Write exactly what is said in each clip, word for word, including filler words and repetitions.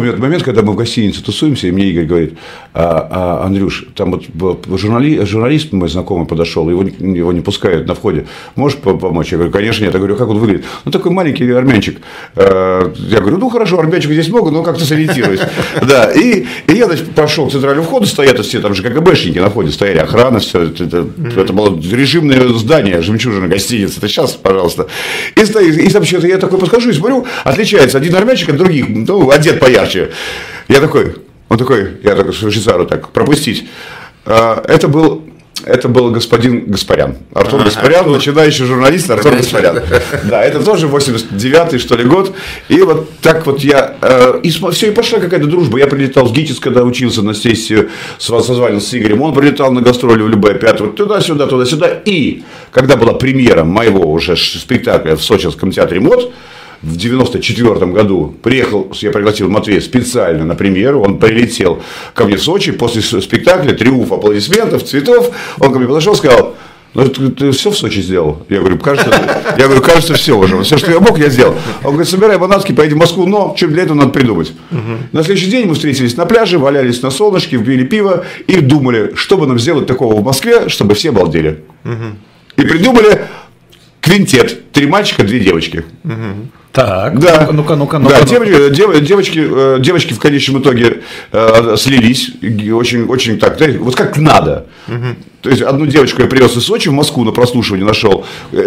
Помню этот момент, когда мы в гостинице тусуемся, и мне Игорь говорит: а, а, Андрюш, там вот журнали, журналист мой знакомый подошел, его, его не пускают на входе. Можешь помочь? Я говорю: конечно нет. Я говорю: как он выглядит? Ну, такой маленький армянчик. Я говорю: ну, хорошо, армянчик здесь много, но как-то сориентируюсь. Да, и, и я, значит, пошел к центральному входу, стоят все там же КГБшники на входе, стояли, охрана, все. Это, это, это было режимное здание, жемчужина гостиницы. Это сейчас, пожалуйста. И, стоит, и там что-то я такой подхожу и смотрю, отличается один армянчик от других, ну, одет поярче. Я такой, он такой, я такой швейцару так, пропустить. Это был, это был господин Гаспарян. Артур Гаспарян, начинающий журналист Артур Гаспарян. Да, это тоже восемьдесят девятый, что ли, год. И вот так вот я, и все, и пошла какая-то дружба. Я прилетал в ГИТИС, когда учился на сессию, созванивался с Игорем. Он прилетал на гастроли в любое пятое, вот туда-сюда, туда-сюда. И когда была премьера моего уже спектакля в Сочинском театре МОД, в девяносто четвёртом году приехал, я пригласил Матвея специально на премьеру, он прилетел ко мне в Сочи после спектакля, триумф, аплодисментов, цветов, он ко мне подошел и сказал: ну, ты, ты все в Сочи сделал? Я говорю: кажется, я говорю, кажется, все уже, все, что я мог, я сделал. Он говорит: собирай манатки, поедем в Москву, но что для этого надо придумать. Угу. На следующий день мы встретились на пляже, валялись на солнышке, пили пиво и думали, что бы нам сделать такого в Москве, чтобы все обалдели. Угу. И придумали квинтет, три мальчика, две девочки. Угу. Так, да, ну-ка, ну-ка, ну-ка. Да, девочки, дев, девочки, девочки в конечном итоге э, слились, очень, очень так, вот как надо. Угу. То есть одну девочку я привез из Сочи в Москву на прослушивание, нашел.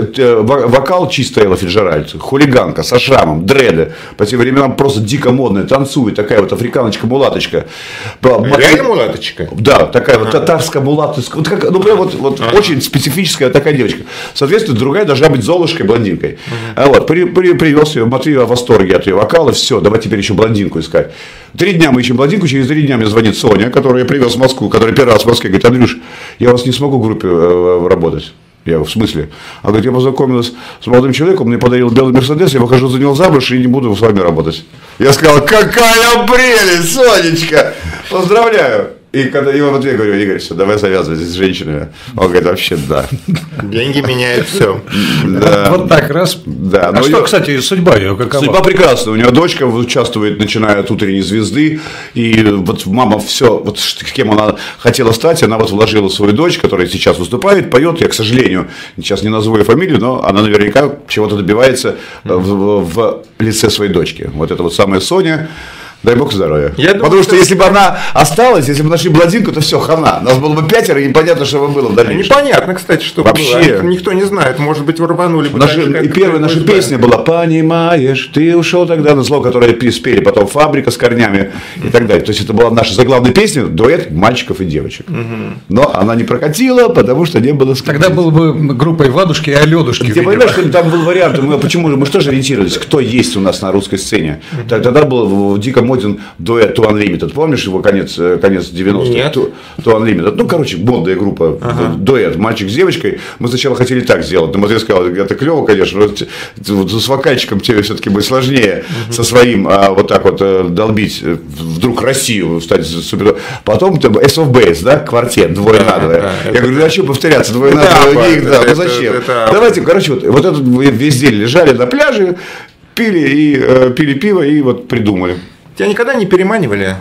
Вокал чисто Элла Фиджеральд, хулиганка со шрамом, дреды. По тем временам просто дико модная, танцует, такая вот африканочка-мулаточка. Реально мулаточка? Да, такая вот татарская мулаточка. Вот как, ну, прям вот, вот очень специфическая такая девочка. Соответственно, другая должна быть золушкой, блондинкой. Угу. Вот, при, при, привез ее, Матвей в восторге от ее вокала, все, давай теперь еще блондинку искать. Три дня мы ищем блондинку, через три дня мне звонит Соня, которую я привез в Москву, которая первый раз в Москве, говорит: Андрюш, я вас не смогу в группе э, работать. Я в смысле? Она говорит: я познакомилась с молодым человеком, мне подарил белый Мерседес, я выхожу за него замуж и не буду с вами работать. Я сказал: какая прелесть, Сонечка! Поздравляю! И когда его в ответ говорю: Игорь, все, давай завязывать с женщинами. Он говорит: вообще да. Деньги меняют все. Да. Вот так раз. Да. А что, ее... кстати, судьба ее какова? Судьба прекрасная. У нее дочка участвует, начиная от утренней звезды. И вот мама все, вот кем она хотела стать, она вот вложила свою дочь, которая сейчас выступает, поет. Я, к сожалению, сейчас не назову ее фамилию, но она наверняка чего-то добивается в, в лице своей дочки. Вот это вот самая Соня. Дай бог здоровья. Я Потому думаю, что, что если бы она осталась, если бы нашли блондинку, то все, хана. Нас было бы пятеро, и непонятно, что бы было в дальнейшем. Непонятно, кстати, что вообще было. Никто не знает. Может быть, рванули бы. Наши, и первая наша песня была: понимаешь, ты ушел тогда на зло, которое спели потом «Фабрика с корнями» и так далее. То есть это была наша заглавная песня, дуэт мальчиков и девочек. Угу. Но она не прокатила, потому что не было скрипки. Тогда был бы группой Владушки и Алёдушки. Ты понимаешь, что там был вариант. Мы, почему мы что же ориентировались? Кто есть у нас на русской сцене? Угу. Тогда был дико моден дуэт To Unlimited, помнишь его конец, конец девяностых? To, to Unlimited. Ну, короче, модная группа, ага. дуэт, мальчик с девочкой. Мы сначала хотели так сделать, но Матвей сказал: это клево, конечно, но с вокальчиком тебе все-таки будет сложнее угу. со своим а, вот так вот долбить вдруг Россию, стать супер. Потом Ace of Base, да, квартет, двое да, на двое. Да, Я говорю: ну, а что повторяться, двое на двое? Да, ну зачем? Это, это... Давайте, короче, вот, вот этот весь день лежали на пляже, пили, и, э, пили пиво и вот придумали. Тебя никогда не переманивали?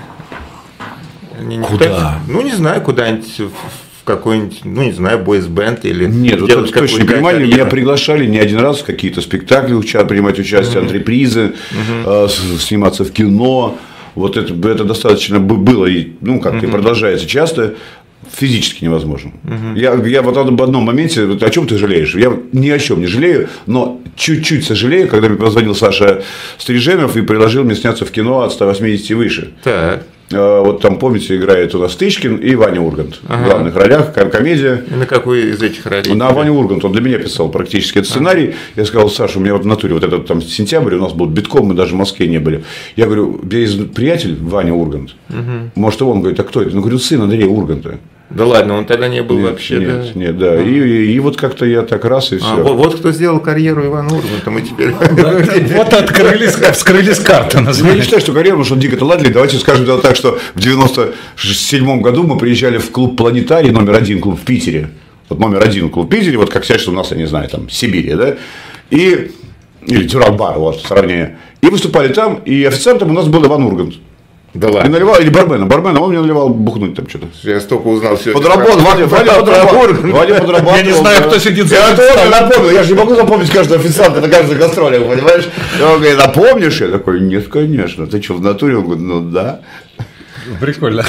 Куда? Ну, не знаю, куда-нибудь в какой-нибудь, ну, не знаю, бойс-бенд или... Нет, вот это точно не переманивали. Меня приглашали не один раз в какие-то спектакли принимать участие, uh-huh. антрепризы, uh-huh. э, сниматься в кино. Вот это, это достаточно было, и, ну, как-то uh-huh. продолжается часто. Физически невозможно. Uh-huh. Я, я вот об одном моменте, о чем ты жалеешь? Я ни о чем не жалею, но чуть-чуть сожалею, когда мне позвонил Саша Стриженов и предложил мне сняться в кино от ста восьмидесяти и выше. Так. Вот там, помните, играет у нас Тычкин и Ваня Ургант ага. в главных ролях, комедия. И на какой из этих ролей? На Ваню Ургант, он для меня писал практически этот сценарий. Ага. Я сказал: Саша, у меня вот в натуре вот этот там сентябрь, у нас был битком, мы даже в Москве не были. Я говорю: у меня есть приятель Ваня Ургант, угу. может, и он говорит: а кто это? Ну, говорю: сын Андрея Урганта. Да ладно, он тогда не был нет, вообще. Нет, да? нет, да. И, и, и вот как-то я так раз и все. А, вот, вот кто сделал карьеру Ивана Урганта, мы теперь. Вот открылись, вскрылись карты. Я не считаю, что карьеру, потому что он дико талантлив. Давайте скажем дело так, что в девяносто седьмом году мы приезжали в клуб «Планетарий», номер один клуб в Питере. Вот номер один клуб в Питере, вот как сейчас у нас, я не знаю, там Сибири, да? И или Дюран-бар, вот сравнение. И выступали там, и официантом у нас был Иван Ургант. Да Не ладно. наливал, или бармена. Бармена, он мне наливал бухнуть там что-то. Я столько узнал сегодня. Подработ, Ваня, Ваня подрабатывал. Ваня подрабатывал. Я не знаю, кто сидит за Я этим тоже столом. напомнил, я же не могу запомнить каждого официанта на каждой гастролях, понимаешь? И он говорит, напомнишь? Я такой, нет, конечно. Ты что, в натуре? Он говорит, ну да. Прикольно.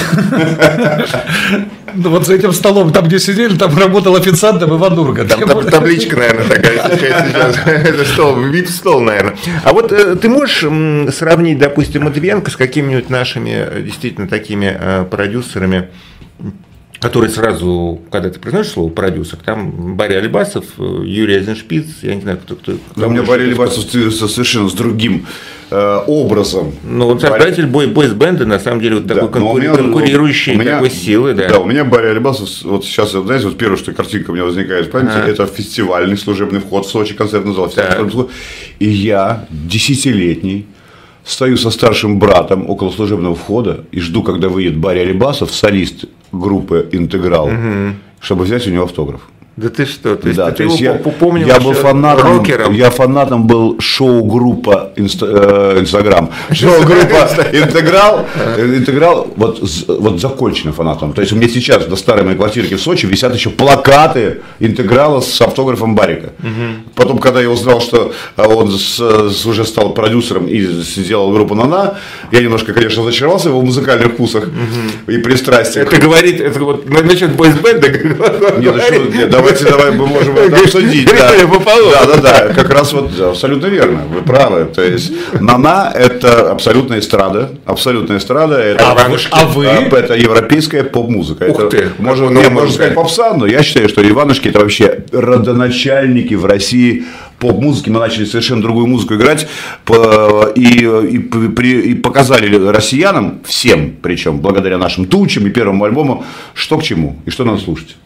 Ну, вот за этим столом, там, где сидели, там работал официантом Иван Ургант. Там таб- табличка, наверное, такая сейчас. Это стол, вип-стол, наверное. А вот э, ты можешь м, сравнить, допустим, Матвиенко с какими-нибудь нашими э, действительно такими э, продюсерами, которые сразу, когда ты произносишь слово продюсер, там Барри Альбасов, э, Юрий Айзеншпиц, я не знаю, кто кто. Да, у меня Барри Лебасов совершенно с другим э, образом. Ну, он создатель бой, бойс-бенда, на самом деле, вот такой Да, но у конкури- меня- конкурирующей у меня- такой силы, да. Да, у меня Барри Альбасов, вот сейчас, вот, знаете, вот первая, что картинка у меня возникает в памяти, Ага. это фестивальный служебный вход в Сочи, концерт назывался. Так. «Служебный вход». И я, десятилетний, стою со старшим братом около служебного входа и жду, когда выйдет Барри Альбасов, солист группы «Интеграл», чтобы взять у него автограф. Да ты что, то есть Да, ты то его есть я, по- помнил я еще был фанатом, рокером? я фанатом был шоу-группа Инста- э, Инстаграм, шоу-группа Интеграл, э, Интеграл, вот, з- вот законченным фанатом. То есть у меня сейчас до старой моей квартирки в Сочи висят еще плакаты Интеграла с автографом Барика. Потом, когда я узнал, что а, он с- с- уже стал продюсером и сделал группу «Нана», я немножко, конечно, разочаровался в его музыкальных вкусах и пристрастиях. Это говорит, это вот насчет бойсбенда. Нет, ну что, нет, давайте, давай, мы можем это обсудить. Да. Григорий Пополов. Да, да, да, как раз вот, да, абсолютно верно, вы правы. То есть, «Нана» – это абсолютная эстрада, абсолютная эстрада, это, А вы- а вы? это европейская поп-музыка. Ух Это, ты, можно, как вы не, новому можно сказать сказали. попса, но я считаю, что Иванушки – это вообще родоначальники в России поп-музыки. Мы начали совершенно другую музыку играть по- и, и, при- и показали россиянам, всем, причем благодаря нашим тучам и первому альбому, что к чему и что надо слушать.